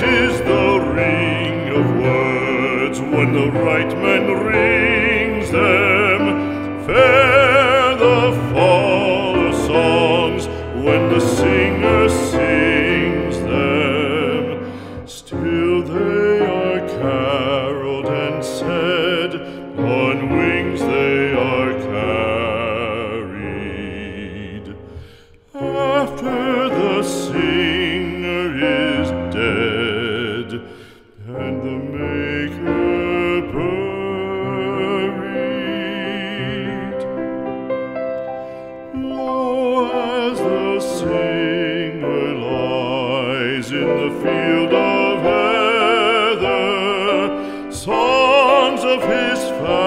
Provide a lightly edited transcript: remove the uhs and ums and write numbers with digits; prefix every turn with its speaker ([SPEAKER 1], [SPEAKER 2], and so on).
[SPEAKER 1] is the ring of words when the right man rings them. Fair the fall of songs when the singer sings them. Still they are caroled and said, on wings they are carried. After the singer is dead and the maker buried, lo, as the singer lies in the field of heather, songs of his